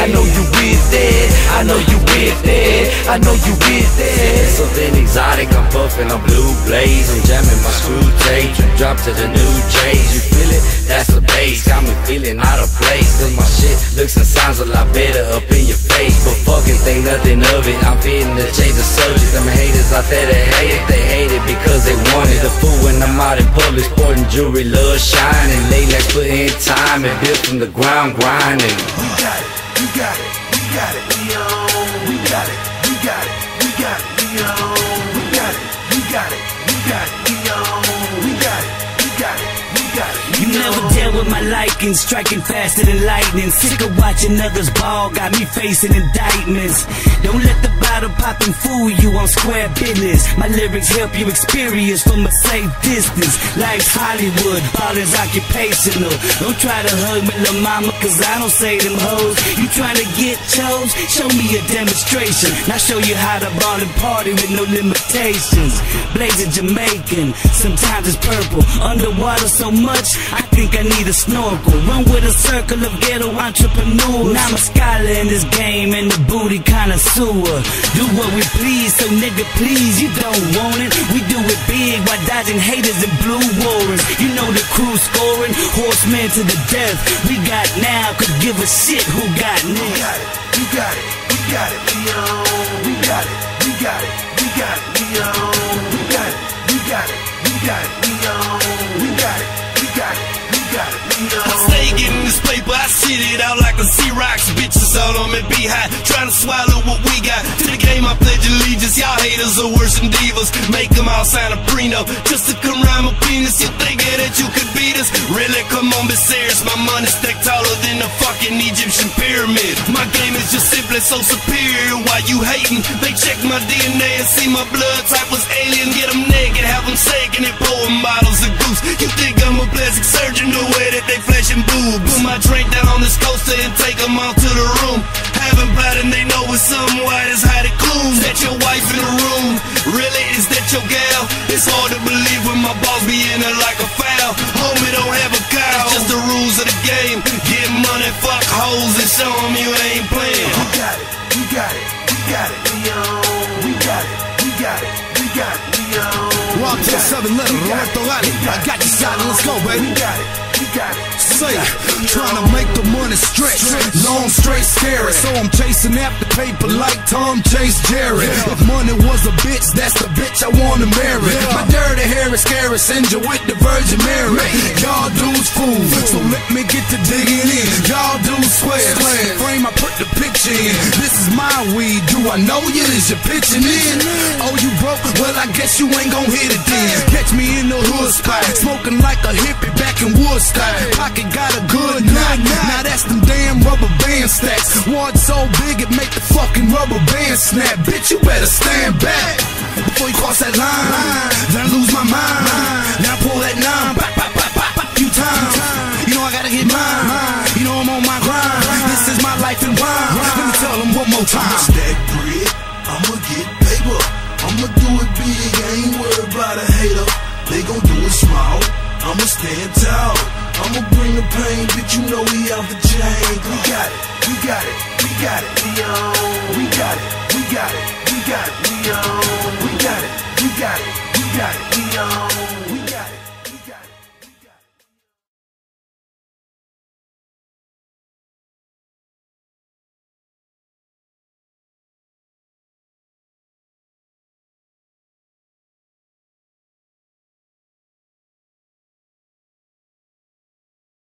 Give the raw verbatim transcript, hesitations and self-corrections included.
I know you with that, I know you with that, I know you with that. Something exotic, I'm puffing on blue blaze, I'm jamming my screw tape, drop to the new J's. You feel it? That's the bass, got me feeling out of place. Cause my shit looks and sounds a lot better up in your face. But fucking think nothing of it, I'm feeling to change the subject. Them haters out there that hate it, they hate it because they want it. The fool when I'm out in public, sporting jewelry, love shining. Late nights put in time and built from the ground grinding. We got it, we got it, we got it, we on. We got it, we got it, we got it, we on. We got it, we got it, we got it, we on. We got it, we got it, we got it. You never dealt with my liking, striking faster than lightning. Sick of watching others ball, got me facing indictments. Don't let the bottle popping fool you on square business. My lyrics help you experience from a safe distance. Life's Hollywood, balling's occupational. Don't try to hug me, lil' mama, cause I don't say them hoes. You trying to get chose? Show me a demonstration. Now show you how to ball and party with no limitations. Blazing Jamaican, sometimes it's purple. Underwater so much, I think I need a snorkel. Run with a circle of ghetto entrepreneurs. Now I'm a scholar in this game and the booty connoisseur. Do what we please, so nigga please, you don't want it. We do it big while dodging haters and blue warrants. You know the crew scoring, horsemen to the death. We got now, could give a shit who got next. We got it, we got it, we got it, we on. We got it, we got it, we got it, we on. We got it, we got it, we got it, we on. We got it, we got it, we got it, we on. I stay getting this paper, I shit it out like a C-Rocks. Bitches all on me beehive, trying to swallow what we got. To the game I pledge allegiance, y'all haters are worse than divas. Make them all sign a prenup, just to come round my penis. You thinking that you could beat us? Really, come on, be serious. My money stacked taller than the fucking Egyptian pyramid. My game is just simply so superior. Why you hating? They check my D N A and see my blood type was alien. Get them naked, have them shaking and pouring bottles of goose. You think I'm a plastic surgeon the way that they flashing boobs? Put my drink down on this coaster and take them out to the room. Haven't blot and they know it's something white as hot it glooms. That your wife in the room? Really, is that your gal? It's hard to believe when my boss be in her like a foul. Homie don't have a cow, it's just the rules of the game. Get money, fuck hoes, and show them you ain't playing. We got it, we got it, we got it, we on. We got it, we got it, we got it, we on. Rock to seven letter, Roberto Rally. I got you shot, let's go, baby. We got it, we got it. Say, trying to make the money stretch, long, straight, scary. So I'm chasing after paper like Tom Chase Jerry. If money was a bitch, that's the bitch I wanna marry. My dirty hair is scary, send you with the Virgin Mary. Y'all dudes fool, so let me get to digging in. Y'all dudes swear, frame I put the picture in. This is my weed, do I know you? Is you pitching in? Oh, you broke? Well, I guess you ain't gon' hit it then. Catch me in the hood spot, smoking like a hippie back in Woodstock. Pocket got a good knock, now that's them damn rubber band stacks. Wad so big it make the fucking rubber band snap. Bitch, you better stand back before you cross that line. Then I lose my mind. Now I pull that nine, pop, pop, pop, pop, pop, few times. You know I gotta get mine. You know I'm on my grind. This is my life and wine. Let me tell them one more time. Stack bread, I'ma get paper. I'ma do it big, I ain't worried about a hater. They gon' do it small, I'ma stand tall. I'ma bring the pain, bitch, you know we out the chain. We got it, we got it, we got it, we on. We got it, we got it, we got it.